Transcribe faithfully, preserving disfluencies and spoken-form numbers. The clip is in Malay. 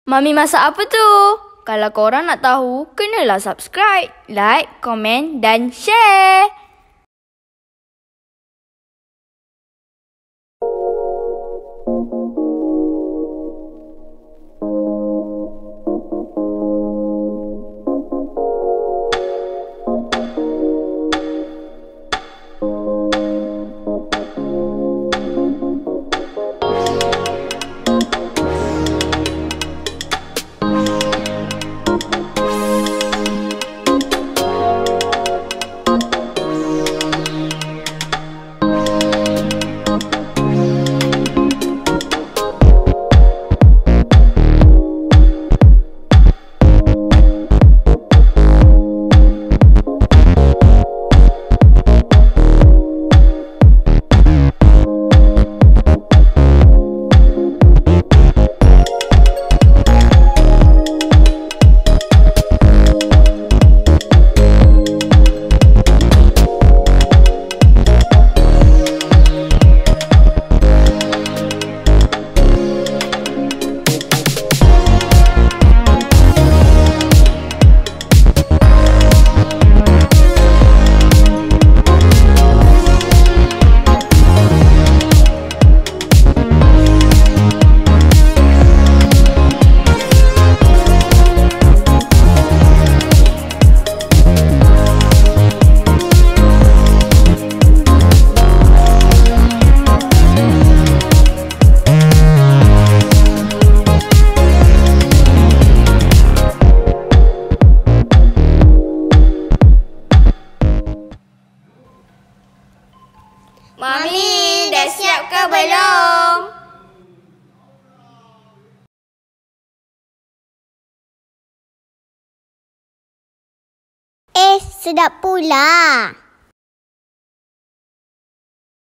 Mami masak apa tu? Kalau korang nak tahu, kenalah subscribe, like, komen dan share. Mami, dah siap ke belum? Eh, sedap pula.